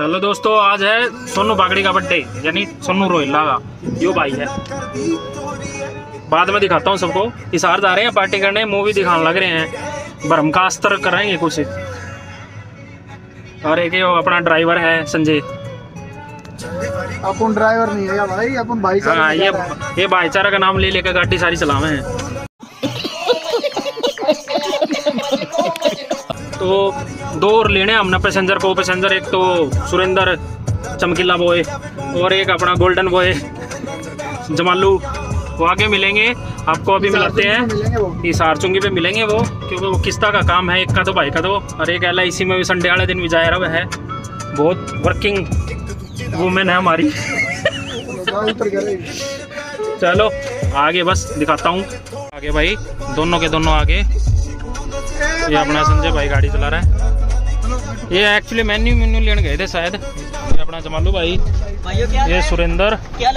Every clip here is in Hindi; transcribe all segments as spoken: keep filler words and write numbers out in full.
चलो दोस्तों, आज है सोनू बागड़ी का बर्थडे, यानी सोनू रोहिल्ला का। यो भाई है, बाद में दिखाता हूँ सबको। हिसार जा रहे हैं पार्टी करने, मूवी दिखाने लग रहे हैं, ब्रह्मकास्त्र कराएंगे कुछ। और एक ये अपना ड्राइवर है संजय। अपन ड्राइवर नहीं है भाई, अपन भाईचारा। हाँ, ये ये भाईचारा का नाम ले लेकर गाड़ी सारी चलावे हैं। तो दो और लेने हमने पैसेंजर को। पैसेंजर एक तो सुरेंद्र चमकीला बॉय और एक अपना गोल्डन बॉय जमालू। वो आगे मिलेंगे आपको, अभी मिलाते हैं। हिसार चुंगी पे मिलेंगे वो, क्योंकि वो किस्ता का काम है। एक का तो भाई का तो, और एक एल आई सी में भी संडे वाले दिन भी जा रहा है। बहुत वर्किंग वुमेन है हमारी। चलो आगे बस दिखाता हूँ। आगे भाई दोनों के दोनों आगे। ये अपना संजय भाई गाड़ी चला रहा है। ये एक्चुअली मेन्यू मेन्यू लेने गए थे शायद। ये अपना जमालू भाई, ये सुरेंद्र।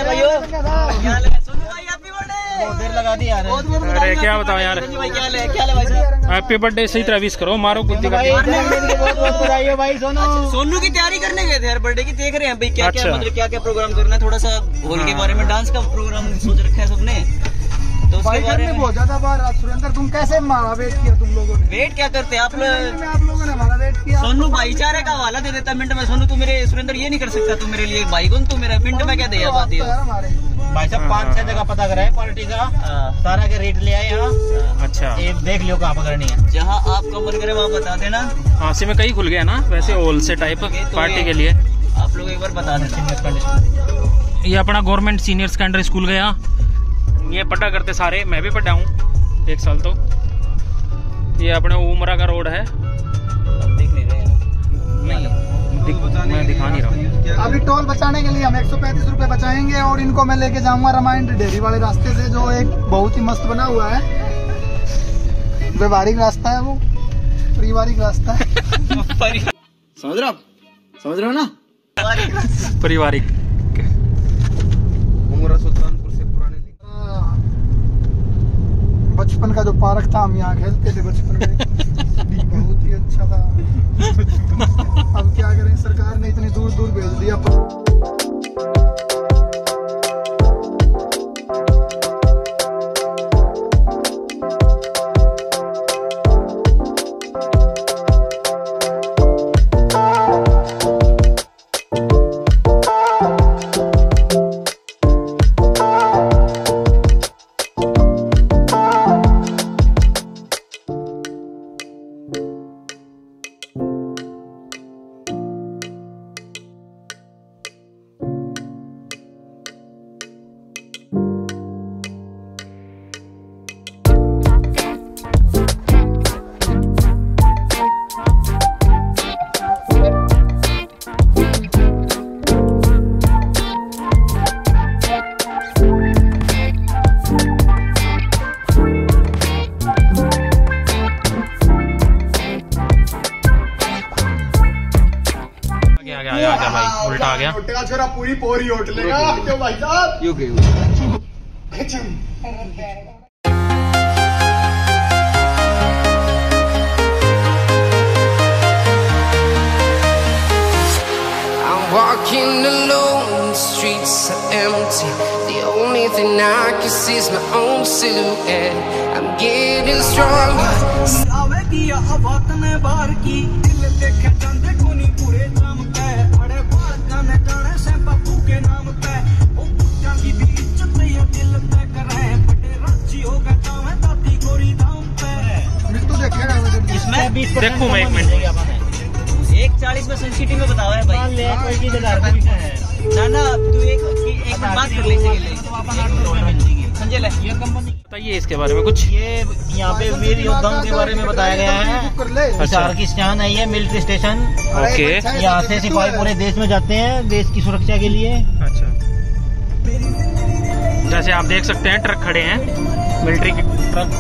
लगा दी यार। अरे क्या बताओ यार, हैप्पी बर्थडे सही तरह विश करो, मारो बुद्धि का। भाई सोनू की तैयारी करने गए थे यार, बर्थडे की। देख रहे हैं भाई क्या क्या मतलब क्या क्या प्रोग्राम करना है। थोड़ा सा हॉल के बारे में, डांस का प्रोग्राम सोच रखा है सबने। तो उसके बारे में बहुत ज्यादा बार सुरेंद्र, तुम कैसे हमारा वेट किया तुम लोगों ने? वेट क्या करते आप लोग? आप लोगों ने हमारा वेट किया। सोनू भाईचारे का हवाला दे देता मिनट में। सोनू तू मेरे, सुरेंद्र ये नहीं कर सकता तू मेरे लिए भाई कौन, तू मेरा मिनट में क्या दे बात है। भाई साहब पाँच छह जगह पता करा है क्वालिटी का, सारा के रेट ले आए यहाँ। अच्छा, ये देख लियो कहाँ पकड़नी है। जहाँ आपका मन करे वहाँ बता देना। हांसी में कई खुल गया ना वैसे होल से टाइप पार्टी के लिए। आप लोग एक बार बता देना। ये अपना गवर्नमेंट सीनियर सेकेंडरी स्कूल गया। ये पढ़ा करते सारे, मैं भी पढ़ा हूँ एक साल। तो ये अपने उमरा का रोड है। अब देख नहीं रहे दिख, मैं दिखा नहीं रहा। अभी टोल बचाने के लिए हम एक सौ पैंतीस रूपए बचाएंगे और इनको मैं लेके जाऊंगा रामायण डेयरी वाले रास्ते से, जो एक बहुत ही मस्त बना हुआ है। व्यवहारिक रास्ता है वो, पारिवारिक रास्ता है। समझ रहे हो? समझ रहे हो ना? पारिवारिक। उमरा सुल्तानपुर से पुराने बचपन का जो पार्क था, हम यहाँ खेलते थे बचपन में। बहुत ही अच्छा था। अब क्या करें, सरकार ने इतनी दूर दूर भेज दिया। उल्टा आ गया। छोरा पूरी पोरी होट लेगा क्यों भाई साहब? यू के Walking alone, the streets are empty. The only thing I can see is my own silhouette. I'm getting stronger. आवे की आवाज़ ने बार की, दिल देखे चंदे कोनी पूरे जाम पे। अरे बात जाने जाने से बापू के नाम पे। ओ पुट्टा की भी इज्जत ये दिल पे करे। बड़े रांची हो गए जावे दाती गोरी दाम पे। तो देखेगा इसमें देखो मैं एक मिनट। एक चालीस में सेंसिटिव में बताओ है भाई। ना ना तू एक एक बात कर ले संजय ले। ये कंपनी बताइए इसके बारे में कुछ। ये यहाँ पे वीर योद्धाओं के बारे में बताया गया है। हिसार की स्टैंड है ये, मिलिट्री स्टेशन। ओके, यहाँ से सिपाही पूरे देश में जाते हैं देश की सुरक्षा के लिए। अच्छा, जैसे आप देख सकते हैं ट्रक खड़े हैं, मिलिट्री के ट्रक।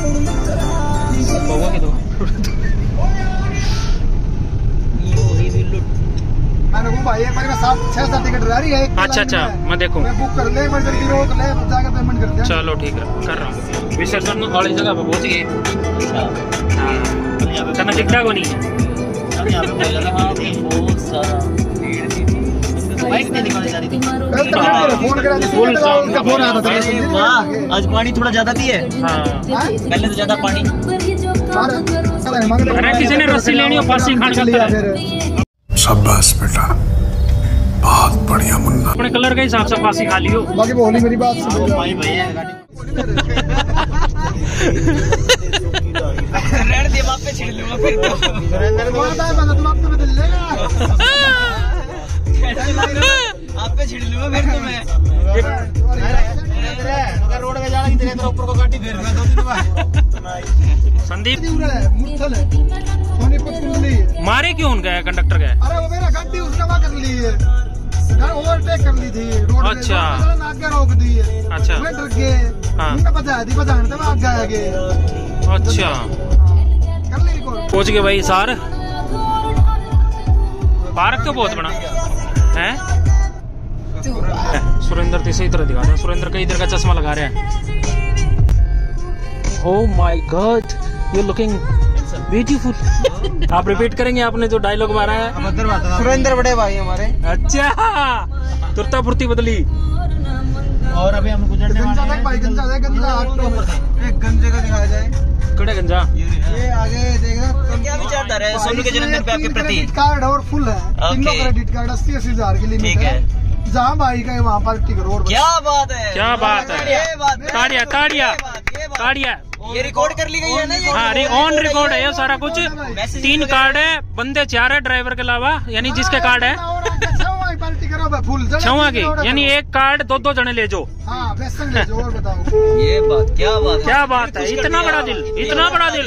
मैंने वो भाई एक बार में सात छह सात टिकट रह रही है। अच्छा अच्छा, मैं देखूं। मैं बुक कर ले, मैं जल्दी रोक ले, जाकर पेमेंट कर दे। चलो ठीक है, कर रहा हूँ। विसर्जन वाली जगह पे पहुँच गए। हाँ, दिखता को नहीं। बहुत सारा भीड़ थी। बाइक नहीं दिखाने जा रही थी। कल तक मेरे फोन करा दी Full था, उनका फोन आया था। अरे वाह, आज पानी थोड़ा ज्यादा भी है, हाँ। पहले तो ज्यादा पानी। अरे किसी ने रस्सी लेनी हो फांसी खाने का लिया है। फिर शाबाश बेटा, बहुत बढ़िया मुन्ना। अपने कलर के हिसाब से फांसी खा लियो। बाकी बोली मेरी बात सुन। भाई भैया रहने दे, वहाँ पे छिड़ लूंगा फिर तो। तुम आप तो बदल लेगा। आप पे छिड़ लूंगा फिर तो मैं। अगर रोड में जाना किधर है, ऊपर को गाड़ी फेर मैं दो दिन बाद। संदीप मुठल सोनीपत कुंडली। मारे क्यों उनका कंडक्टर का? अरे वो मेरा गाड़ी उसने वहाँ कर ली है, ओवरटेक कर ली थी रोड पे। अच्छा। आगे रोक दी है। अच्छा। मैं डर गए। हाँ। उनने बचा दी, बचाने तक आगे आ गए। अच्छा, कर ली रिकॉर्ड। पहुंच गए भाई सार। पार्क तो बहुत बड़ा है। सुरेंद्र तो इसी तरह दिखा रहे हैं। सुरेंद्र का इधर का चश्मा लगा रहे हैं। Oh my god, you looking beautiful. आप रिपीट करेंगे आपने जो डायलॉग मारा है? सुरेंद्र बड़े भाई हमारे। अच्छा, तुरता फुर्ती बदली। और अभी हम गुजरने वाले गंजा तक भाई, गंजा है, गंजा ऑटो में। एक गंजे का दिखाया जाए। कड़े गंजा ये आगे देगा। क्या विचारधारा है सोनू के जन्मदिन पे आपके प्रति? क्रेडिट कार्ड और फुल है। तीनों ओके। क्रेडिट कार्ड अस्सी अस्सी हजार की लिमिट ठीक है। है। जहाँ भाई का है वहाँ पार्टी करो। और क्या बात है, क्या बात है। ये बात है। ताड़िया ताड़िया ये बात, ये बात। ताड़िया। ये रिकॉर्ड कर ली गई है ना ये? हाँ, ऑन रिकॉर्ड है ये सारा कुछ। तीन कार्ड है, बंदे चार है ड्राइवर के अलावा, यानी जिसके कार्ड है पार्टी करो भाई, फुल छवा के, यानी एक कार्ड दो दो जने ले जाओ। हाँ बेसन ले जाओ। और बताओ ये बात क्या बात है, क्या बात है। इतना बड़ा दिल, इतना बड़ा दिल,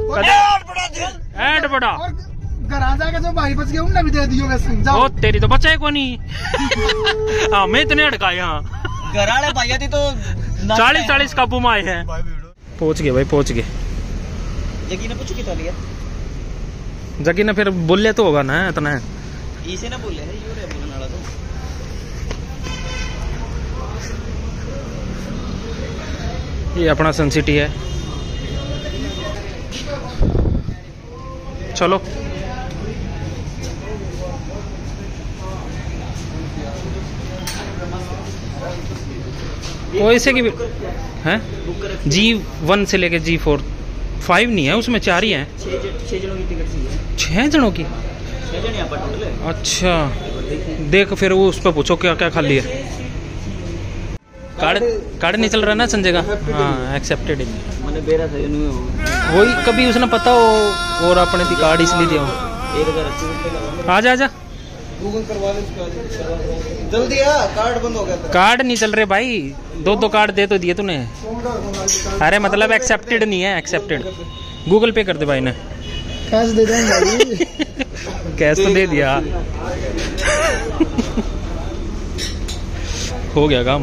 ऐड बड़ा। और घर आ जाएगा जो भाई बच गए उन्हें भी दे दियो बेसन। ओ जाओ। तेरी तो बच्चा है को नहीं। हाँ, मैं इतने अड़का यहाँ घराड़े भैया थी तो चालीस चालीस काबू में आए हैं। पहुंच गए भाई, पहुंच गए। जगी ने पूछो कितना लिया? जगी ने फिर बोले तो होगा ना इतना। इसे ना बोले है, यूं रे बोलने वाला तो। ये अपना सन सिटी है। चलो वो ऐसे की है। जी वन से लेके जी फोर, फाइव नहीं है उसमें, चार ही हैं। छह जनों की टिकट चाहिए। छह जनों की? छह जन यहाँ पर टोटल है। अच्छा, देख फिर वो उस पर पूछो क्या क्या खाली है। कार्ड कार्ड नहीं चल रहा ना संजय का? हाँ, एक्सेप्टेड है। मैंने बेरा था वही कभी उसने पता हो और अपने भी कार्ड इसलिए दिया हो। एक हजार अस्सी रुपये का। आजा आजा, गूगल करवा ले जल्दी। आ कार्ड बंद हो गया था। कार्ड नहीं चल रहे भाई, दो दो कार्ड दे तो दिए तूने। अरे मतलब एक्सेप्टेड नहीं है, एक्सेप्टेड। गूगल पे कर दे भाई ने। कैश दे देंगे भाई। कैश तो दे दिया। हो गया काम।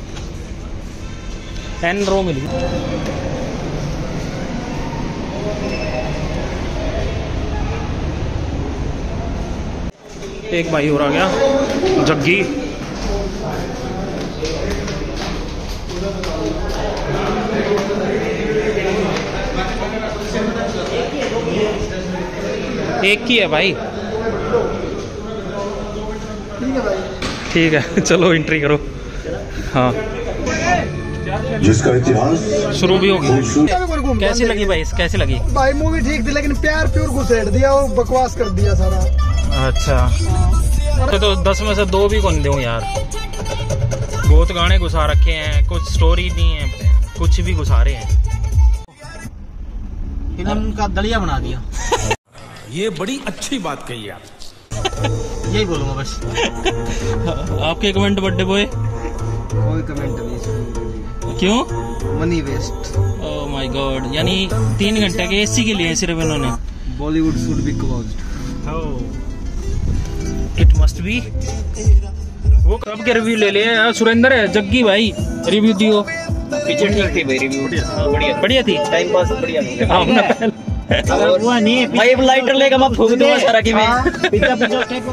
एन रो मिली। एक भाई और आ गया, जग्गी। एक ही है भाई। ठीक है भाई। ठीक है, चलो एंट्री करो। हाँ, जिसका इतिहास शुरू भी होगी। घूम कैसी लगी भाई, कैसी लगी? भाई मूवी ठीक थी लेकिन प्यार प्योर घुसेड़ दिया और बकवास कर दिया सारा। अच्छा, तो, तो दस में से दो भी कौन दूं यार। बहुत गाने घुसा रखे हैं, कुछ स्टोरी नहीं है, कुछ भी घुसा रहे हैं। फिल्म का दलिया बना दिया। ये बड़ी अच्छी बात कही आप। यही बोलूंगा बस। आपके कमेंट बर्थडे बॉय? कोई कमेंट नहीं। क्यों? Money waste. Oh my god, यानी तीन घंटे के एसी के लिए सिर्फ इन्होंने। Bollywood should be closed. It must be. वो कब के रिव्यू ले लिए? सुरेंद्र है, जग्गी भाई रिव्यू दियो। पिक्चर ठीक थी भाई, रिव्यू बढ़िया बढ़िया थी। टाइम पास बढ़िया हो गया। हाँ, अपना अगर हुआ नहीं भाई, अब लाइटर लेगा मैं फूक दूंगा सारा की मैं। पिज्जा पिज्जा टाइप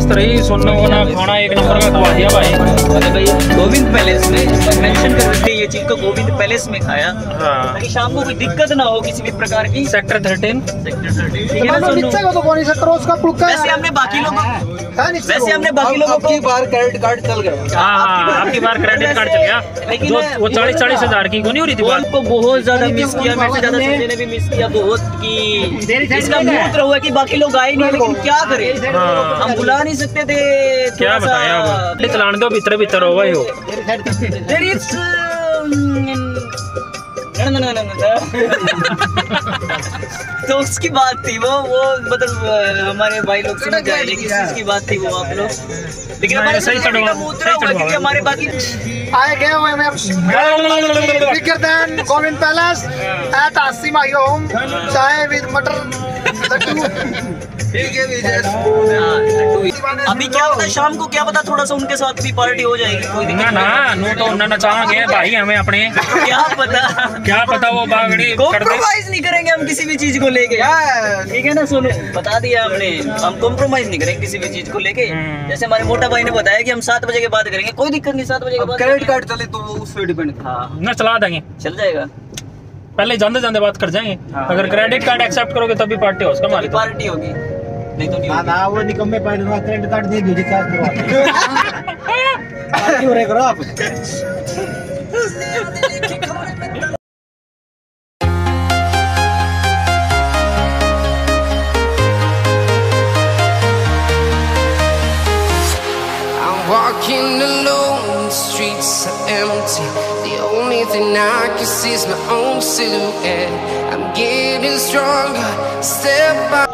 मस्त रही, सोना वोना खाना एक नंबर का खवा दिया भाई। अरे भाई गोविंद पैलेस में मेंशन कर देते ये चीज को, गोविंद पैलेस में खाया हाँ। ताकि शाम को कोई दिक्कत ना हो किसी भी प्रकार की। सेक्टर थर्टीन ठीक है ना सोनू? नीचे को तो बोनी से क्रॉस का पुलका वैसे हमने बाकी लोगों है नीचे वैसे हमने बाकी लोगों को बार क्रेडिट कार्ड चल गया। हाँ हाँ आपकी बार क्रेडिट कार्ड चल गया, लेकिन जो वो चालीस चालीस हजार की को नहीं हो रही थी बात। को बहुत ज्यादा मिस किया, मेरे से ज्यादा संजय ने भी मिस किया बहुत कि इसका मूड हुआ कि बाकी लोग आए नहीं, लेकिन क्या करें हाँ। हम बुला नहीं सकते थे। क्या बताया अब चलाने दो, भीतर भीतर हो भाई हो। There is, न, न, न, न, न। तो उसकी बात थी वो वो मतलब हमारे भाई लोग समझ जाएंगे कि उसकी बात थी वो आप लोग, लेकिन हमारे सही संजय चढ़वा- का मूड सही हुआ चढ़वा। क्योंकि हमारे बाकी आए गए हुए मैं bigger than Govind palace at Asima home, चाय with मटर लड्डू। अभी क्या पता शाम को, क्या पता थोड़ा सा उनके साथ भी पार्टी हो जाएगी, कोई ना दिक्कत ना नो तो उन्ना नचाएंगे भाई हमें अपने, नहीं। क्या पता क्या पता वो बागड़ी कर दे। कॉम्प्रोमाइज नहीं करेंगे हम किसी भी चीज को लेके, ठीक है ना सोनू? बता दिया हमने, हम कॉम्प्रोमाइज नहीं करेंगे किसी भी चीज को लेके। हम्म। जैसे हमारे मोटा भाई ने बताया कि हम सात बजे के बाद करेंगे, कोई दिक्कत नहीं, सात बजे के बाद क्रेडिट कार्ड चले तो वो उस पर डिपेंड। हाँ ना चला देंगे, चल जाएगा, पहले जानते जानते बात कर जाएंगे। हाँ। अगर क्रेडिट कार्ड एक्सेप्ट करोगे तभी पार्टी हो उसका तभी हमारी। पार्टी होगी, नहीं तो नहीं ना होगी। ना वो निकम्मे पहले ना क्रेडिट कार्ड दे दो, रिचार्ज करवा पार्टी हो रहे करो आप। I'm walking alone, the streets are empty. The only thing I can see is my own silhouette. I'm getting stronger, step by